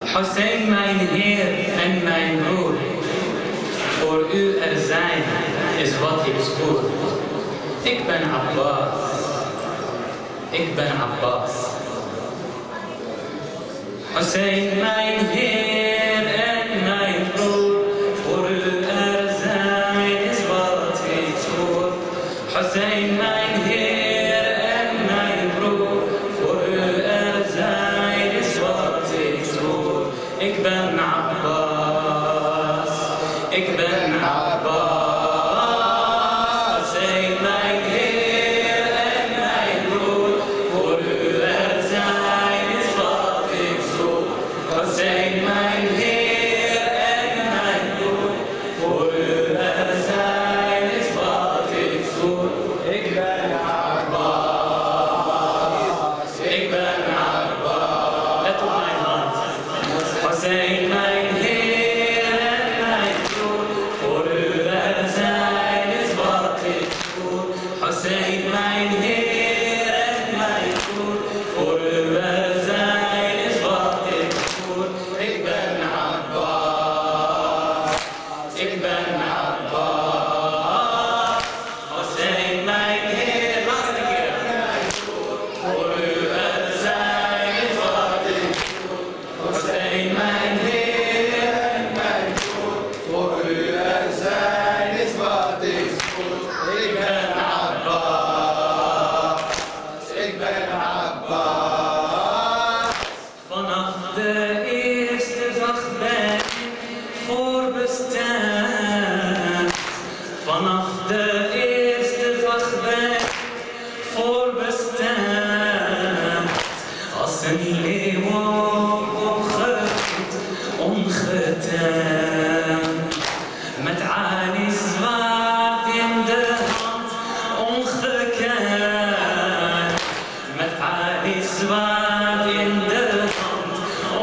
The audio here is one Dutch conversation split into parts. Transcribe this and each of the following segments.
Hussein, mijn Heer en mijn broer, voor u er zijn is wat ik zwoer. Ik ben Abbas, ik ben Abbas. Hussein, mijn Heer en mijn broer, voor u er zijn is wat ik zwoer. Hussein, mijn Heer en mijn broer, voor u er zijn is wat ik zwoer. Ik ben Abbas, ik ben Abbas. Hussein, mijn Heer en mijn broer, voor u er zijn is wat ik zwoer. Hussein, mijn Heer en mijn broer, voor u er zijn is wat ik zwoer. Ik ben Abbas, ik ben Abbas. Let op mijn hand. Hussein, mijn Heer en mijn broer, voor u er zijn is wat ik zwoer. Hussein, mijn Heer en mijn broer, voor u er zijn is wat ik zwoer. Ik ben Abbas, ik ben Abbas. Hussein, mijn Heer, laatste keer. Voor u er zijn is wat ik zwoer. Hussein, mijn Heer en mijn broer, voor u er zijn is wat ik zwoer. Ik ben Abbas, ik ben Abbas. Vanaf de eerste dag ben ik voorbestemd. Vanaf de eerste dag ben ik voorbestemd. Als een leeuw opgevoed, ongetemd. Met Ali's zwaard in de hand, ongekend. Met Ali's zwaard in de hand,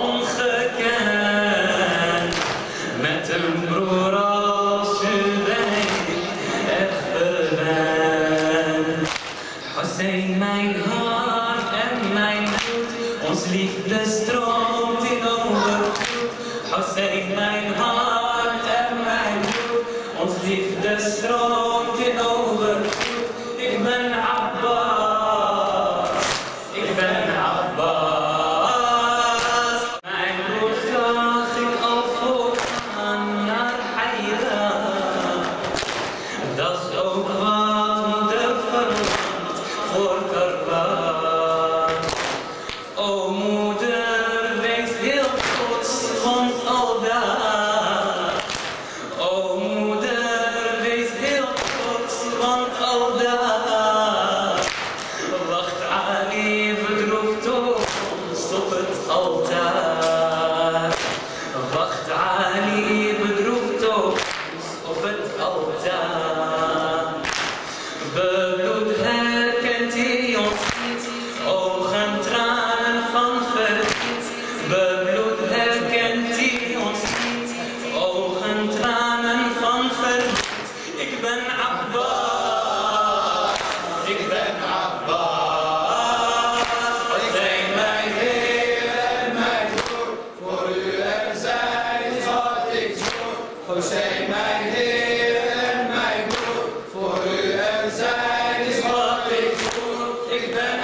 ongekend. Met een broer als u ben ik echt verwend. Hussein, mijn hart en mijn bloed, ons liefde stroomt in overvloed. Hussein, mijn hart en mijn bloed, ons liefde stroomt in overvloed. Ik ben Abbas, ik ben Abbas. Mijn broer zag ik al voorgaan naar Haira. Dat is ook wat moeder verlangt voor Karban. O moeder, wees heel trots, want al daar. O moeder, wees heel trots, want al daar. Wacht Ali bedroefd op ons op het altaar. Wacht Ali bedroefd op ons op het altaar. Bebloed herkent hij ons niet, ogen tranen van verdriet. Bebloed herkent hij ons niet, ogen tranen van verdriet. Ik ben Abbas, ik ben Abbas. Hussein, mijn Heer en mijn broer, voor u er zijn is wat ik zwoer. Hussein, mijn Heer en mijn broer, voor u er zijn is wat ik zwoer. Ik ben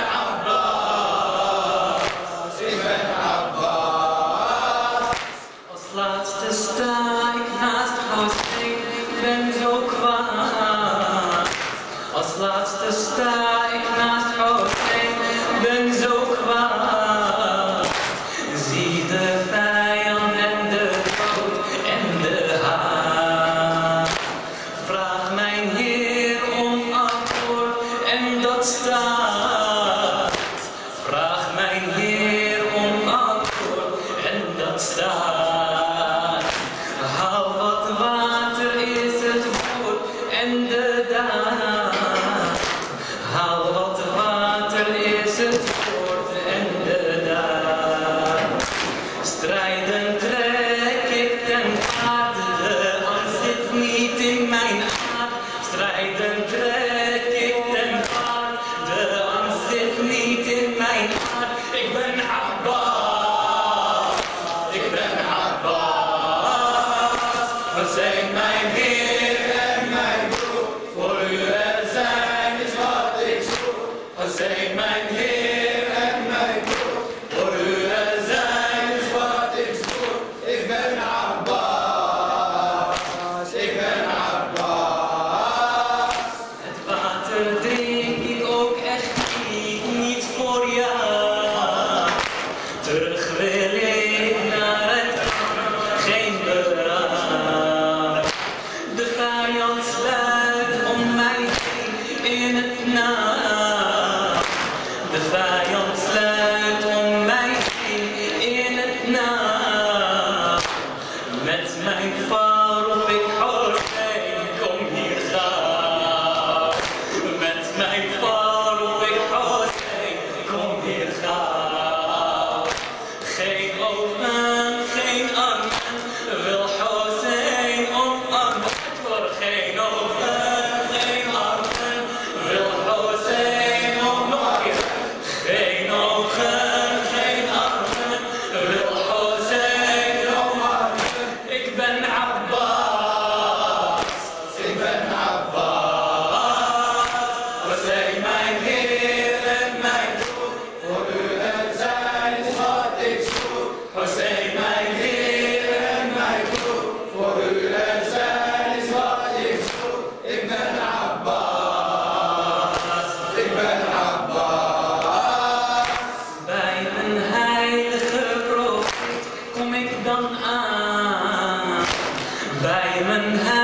Abbas, ik ben Abbas. Als laatste sta ik naast Hussein, ben zo kwaad. Als laatste sta ik naast Hussein, ben zo kwaad. Zie de vijand en de dood en de haat. Vraag mijn Heer om antwoord en dat staat. Vraag mijn Heer om antwoord en dat staat. Haal wat water is het woord en de daad. Haal wat water is het woord en de daad. Strijden trek ik ten paard, de angst zit niet in mijn aard. Strijden trek ik ten paard, de angst zit niet in mijn aard. Ik ben Abbas, ik ben Abbas. Hussein, mijn Heer en mijn broer, voor u er zijn is wat ik zoek. Hussein, mijn Heer en mijn broer, voor u er zijn is wat ik zoek. Ik ben Abbas, ik ben Abbas. Het water drink ik ook echt niet voor jou. Terug wil ik naar het geen berouw. De vijand sluit om mij in het nauw. De vijand sluit om mij in het nauw. Met mijn val roep ik Hussein, kom hier gauw. Met mijn val roep ik Hussein, kom hier gauw. Geen ogen, geen armen, wil Hussein omarmen. Geen ogen, geen armen, wil Hussein omarmen. Geen ogen, geen armen, wil Hussein omarmen. Ik ben Abbas, ik ben Abbas. Hussein, mijn Heer en mijn broer, voor u er zijn is wat ik zoek. Hussein, mijn Heer en mijn broer, voor u er zijn is wat ik zoek. Ik ben Abbas, ik ben Abbas. Bij een heilige profeet kom ik dan aan. Bij mijn